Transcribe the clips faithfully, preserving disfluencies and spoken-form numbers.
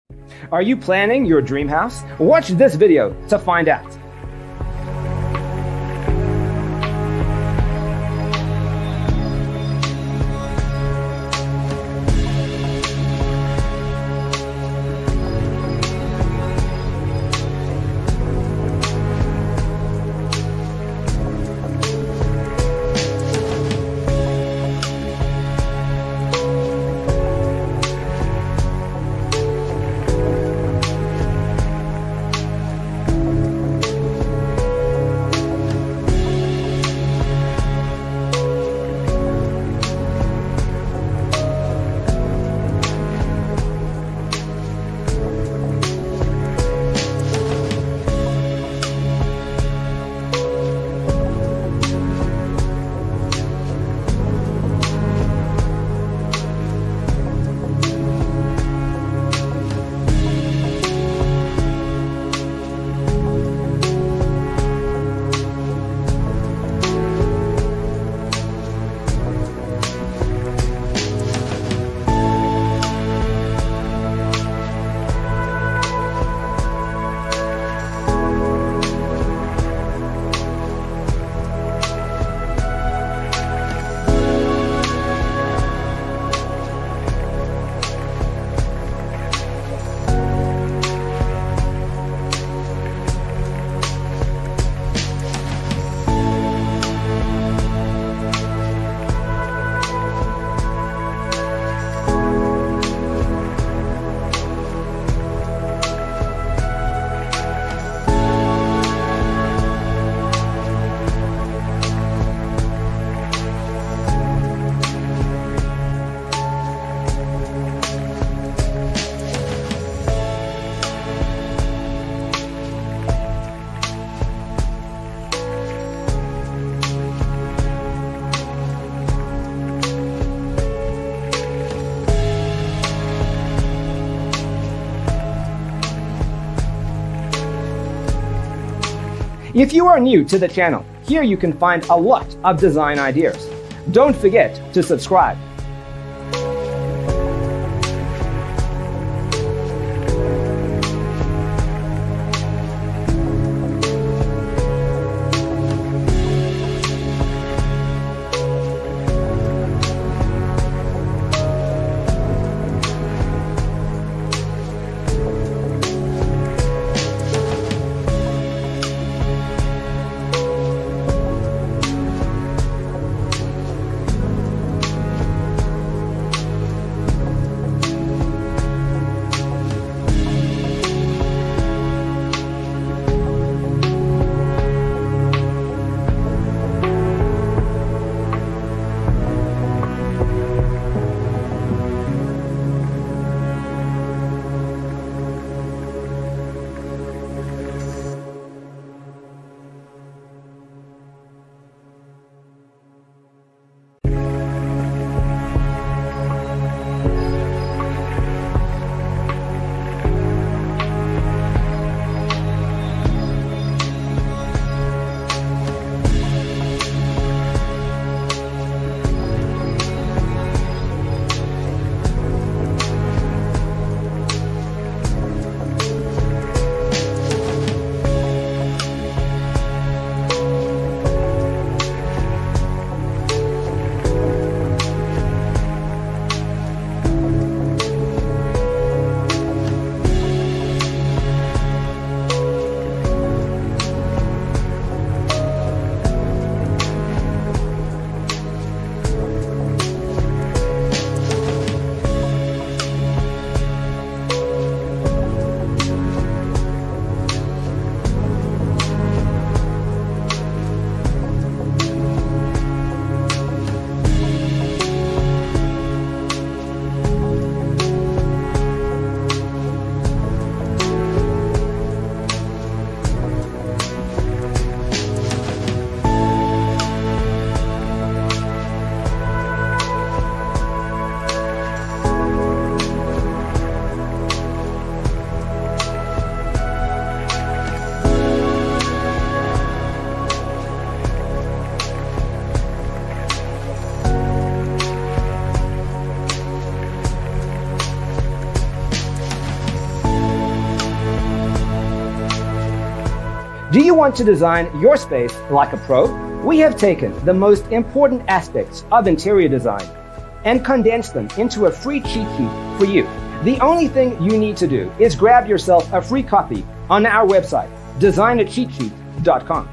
Are you planning your dream house? Watch this video to find out. If you are new to the channel, here you can find a lot of design ideas. Don't forget to subscribe. Do you want to design your space like a pro? We have taken the most important aspects of interior design and condensed them into a free cheat sheet for you. The only thing you need to do is grab yourself a free copy on our website, designer cheat sheet dot com.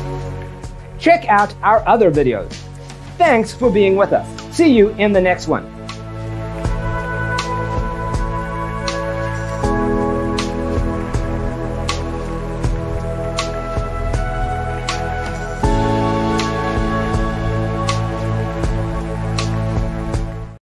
Check out our other videos. Thanks for being with us. See you in the next one.